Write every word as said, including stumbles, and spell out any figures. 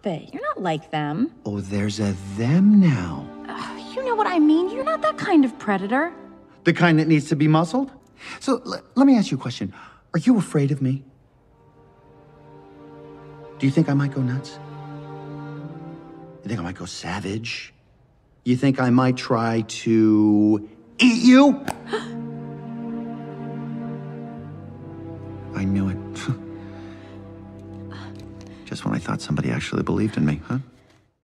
Stop it. You're not like them. Oh, there's a them now. Uh, you know what I mean. You're not that kind of predator. The kind that needs to be muscled? So, l- let me ask you a question. Are you afraid of me? Do you think I might go nuts? You think I might go savage? You think I might try to eat you? I knew it. Just when I thought somebody actually believed in me, huh?